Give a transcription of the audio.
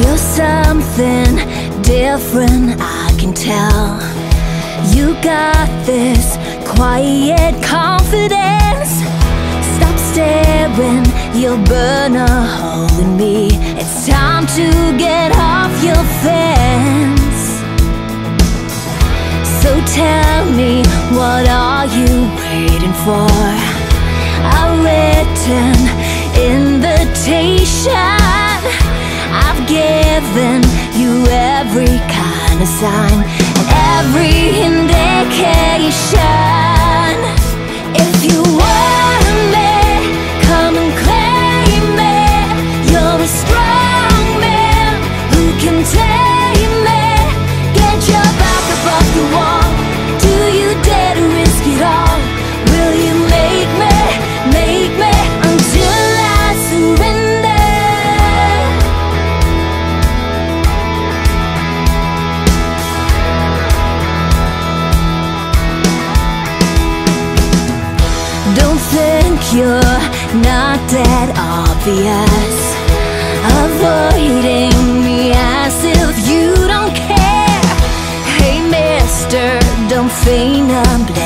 You're something different, I can tell. You got this quiet confidence. Stop staring, you'll burn a hole in me. It's time to get off your fence. So tell me, what are you waiting for? A written invitation. I've given you every kind of sign and every indication. If you want me, come and claim me. You're a strong man who can tame me. Get your back up off the wall. Do you dare to risk it all? Will you make me until I surrender? Don't think you're not that obvious, avoiding me as if you don't care. Hey mister, don't feign a